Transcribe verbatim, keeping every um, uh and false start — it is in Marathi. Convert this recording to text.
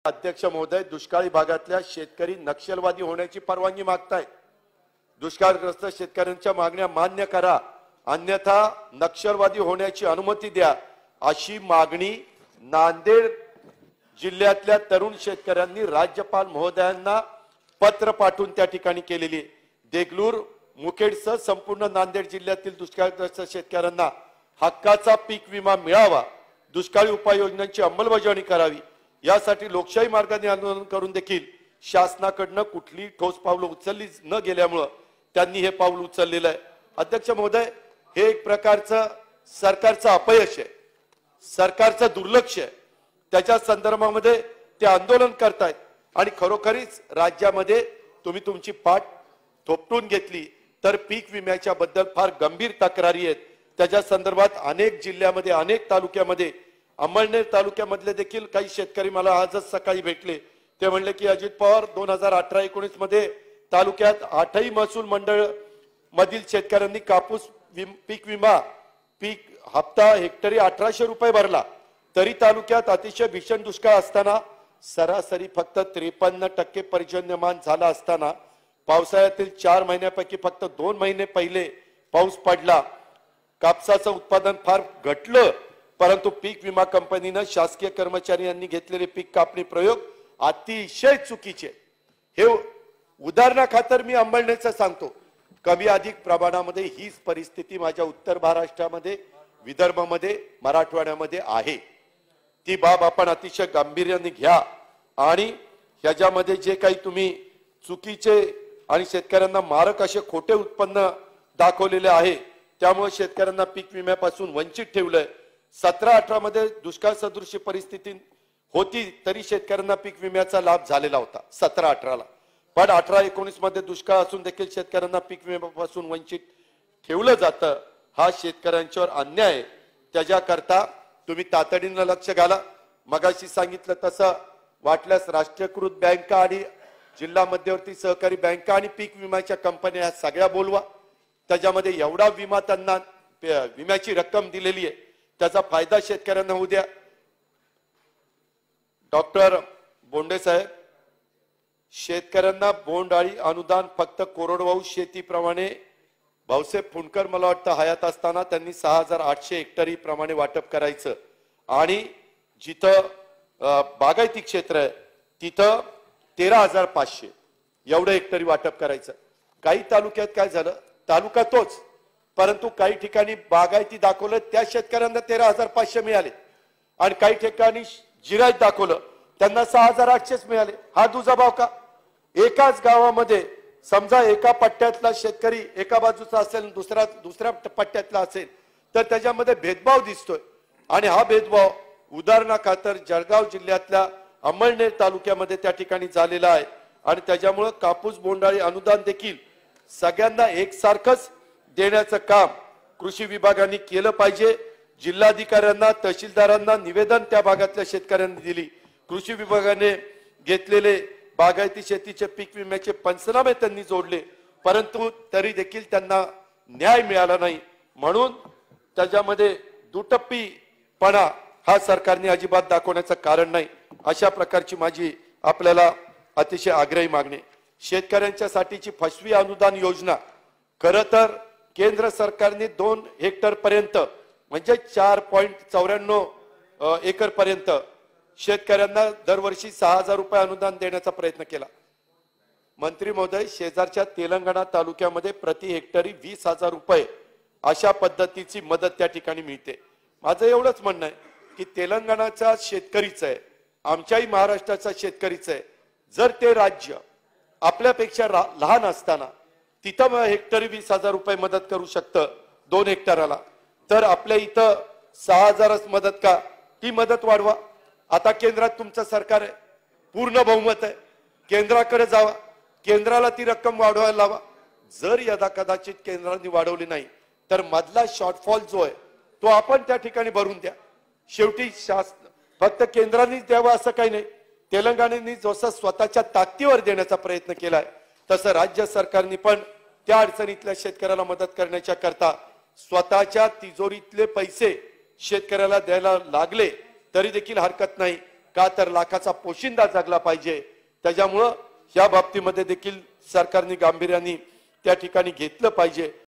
अध्यक्ष महोदय, दुष्काळी भागातल्या शेतकरी नक्षलवादी होण्याची परवानगी मागतायत। दुष्काळग्रस्त शेतकऱ्यांच्या मागण्या मान्य करा, अन्यथा नक्षलवादी होण्याची अनुमती द्या, अशी मागणी नांदेड जिल्ह्यातल्या तरुण शेतकऱ्यांनी राज्यपाल महोदयांना पत्र पाठवून त्या ठिकाणी केलेली आहे। देगलूर मुखेडसह संपूर्ण नांदेड जिल्ह्यातील दुष्काळग्रस्त शेतकऱ्यांना हक्काचा पीक विमा मिळावा, दुष्काळी उपाययोजनांची अंमलबजावणी करावी, यासाठी लोकशाही मार्गाने आंदोलन करून देखील शासनाकडून कुठली ठोस पावलं उचलली न गेल्यामुळे त्यांनी हे पाऊल उचललेलं आहे। अध्यक्ष महोदय, हे एक प्रकारचं सरकारचं अपयश आहे, सरकारचं दुर्लक्ष आहे। त्याच्या संदर्भामध्ये ते आंदोलन करतायत आणि खरोखरीच राज्यामध्ये तुम्ही तुमची पाठ थोपटून घेतली तर पीक विम्याच्या बद्दल फार गंभीर तक्रारी आहेत। त्याच्या संदर्भात अनेक जिल्ह्यामध्ये अनेक तालुक्यामध्ये अंमळनेर तालुक्यामधले देखील काही शेतकरी मला आजच सकाळी भेटले। ते म्हणले की अजित पवार दोन हजार अठरा एकोणीस मध्ये तालुक्यात आठही महसूल मंडळ मधील शेतकऱ्यांनी कापूस पीक विमा पीक हप्ता हेक्टरी अठराशे रुपये भरला, तरी तालुक्यात अतिशय भीषण दुष्काळ असताना सरासरी फक्त त्रेपन्न टक्के पर्जन्यमान झाला असताना पावसाळ्यातील चार महिन्यापैकी फक्त दोन महिने पहिले पाऊस पडला। कापसाचं उत्पादन फार घटलं, परंतु पीक विमा कंपनीने शासकीय कर्मचारी यांनी घेतलेले पीक कापणी प्रयोग अतिशय चुकीचे। हे उदाहरणाखातर मी अंमळनेरचं सांगतो, कमी अधिक प्रमाणामध्ये हीच परिस्थिती माझ्या उत्तर महाराष्ट्रामध्ये, विदर्भामध्ये, मराठवाड्यामध्ये आहे। ती बाब आपण अतिशय गांभीर्याने घ्या आणि ह्याच्यामध्ये जे काही तुम्ही चुकीचे आणि शेतकऱ्यांना मारक असे खोटे उत्पन्न दाखवलेले आहे, त्यामुळे शेतकऱ्यांना पीक विम्यापासून वंचित ठेवलंय। सतरा अठरा मध्ये दुष्काळ सदृश परिस्थिती होती तरी शेतकऱ्यांना पीक विम्याचा लाभ झालेला होता सतरा अठराला, पण अठरा एकोणीस मध्ये दुष्काळ असून देखील शेतकऱ्यांना पीक विम्यापासून वंचित ठेवलं जातं। हा शेतकऱ्यांच्यावर अन्याय आहे, त्याच्याकरता तुम्ही तातडीनं लक्ष घाला। मगाशी सांगितलं तसं वाटल्यास राष्ट्रीयकृत बँका आणि जिल्हा मध्यवर्ती सहकारी बँका आणि पीक विम्याच्या कंपन्या ह्या सगळ्या बोलवा, त्याच्यामध्ये एवढा विमा त्यांना विम्याची रक्कम दिलेली आहे त्याचा फायदा शेतकऱ्यांना होऊ द्या। डॉक्टर बोंडे साहेब, शेतकऱ्यांना बोंडआळी अनुदान फक्त कोरडवाहू शेतीप्रमाणे भाऊसाहेब फुंडकर मला वाटतं हयात असताना त्यांनी सहा हजार आठशे हेक्टरी प्रमाणे वाटप करायचं आणि जिथं बागायती क्षेत्र आहे तिथं तेरा हजार पाचशे एवढं हेक्टरी वाटप करायचं। काही तालुक्यात काय झालं, तालुका तोच, परंतु काही ठिकाणी बागायती दाखवलं त्या शेतकऱ्यांना तेरा हजार पाचशे मिळाले आणि काही ठिकाणी जिरायत दाखवलं त्यांना सहा हजार आठशेच मिळाले। हा दुजाभाव का? एकाच गावामध्ये समजा एका पट्ट्यातला शेतकरी एका बाजूचा असेल, दुसरा दुसऱ्या पट्ट्यातला असेल, तर त्याच्यामध्ये भेदभाव दिसतोय आणि हा भेदभाव उदाहरणाखातर जळगाव जिल्ह्यातल्या अंमळनेर तालुक्यामध्ये त्या ठिकाणी झालेला आहे आणि त्याच्यामुळे कापूस बोंडाळी अनुदान देखील सगळ्यांना एकसारखंच देण्याचं काम कृषी विभागाने केलं पाहिजे। जिल्हाधिकाऱ्यांना तहसीलदारांना निवेदन त्या भागातल्या शेतकऱ्यांनी दिली, कृषी विभागाने घेतलेले बागायती शेतीचे पीक विम्याचे पंचनामे त्यांनी जोडले, परंतु तरी देखील त्यांना न्याय मिळाला नाही। म्हणून त्याच्यामध्ये दुटप्पीपणा हा सरकारने अजिबात दाखवण्याचं कारण नाही। अशा प्रकारची माझी आपल्याला अतिशय आग्रही मागणी। शेतकऱ्यांच्यासाठीची फसवी अनुदान योजना खरं तर केंद्र सरकारने दोन हेक्टर पर्यंत म्हणजे चार पॉइंट चौऱ्याण्णव एकर पर्यंत शेतकऱ्यांना दरवर्षी सहा हजार रुपये अनुदान देण्याचा प्रयत्न केला। मंत्री महोदय, शेजारच्या तेलंगणा तालुक्यामध्ये प्रति हेक्टरी वीस हजार रुपये अशा पद्धतीची मदत त्या ठिकाणी मिळते। माझं एवढंच म्हणणं आहे की तेलंगणाचा शेतकरीच आहे, आमच्याही महाराष्ट्राचा शेतकरीच आहे, जर ते राज्य आपल्यापेक्षा लहान असताना तिथं हेक्टरी वीस हजार रुपये मदत करू शकतं दोन हेक्टराला, तर आपल्या इथं सहा हजारच मदत का? ती मदत वाढवा। आता केंद्रात तुमचं सरकार आहे, पूर्ण बहुमत आहे, केंद्राकडे जावा, केंद्राला ती रक्कम वाढवायला लावा। जर यदा कदाचित केंद्राने वाढवली नाही तर मधला शॉर्टफॉल जो आहे तो आपण त्या ठिकाणी भरून द्या। शेवटी शासन फक्त केंद्रानेच द्यावा असं काही नाही, तेलंगणाने जसं स्वतःच्या ताकदीवर देण्याचा प्रयत्न केलाय तसं राज्य सरकारने पण त्या अडचणीतल्या शेतकऱ्याला मदत करण्याच्या करता स्वतःच्या तिजोरीतले पैसे शेतकऱ्याला द्यायला लागले तरी देखील हरकत नाही, का तर लाखाचा पोशिंदा जगला पाहिजे। त्याच्यामुळं या बाबतीमध्ये देखील सरकारने गांभीर्याने त्या ठिकाणी घेतलं पाहिजे।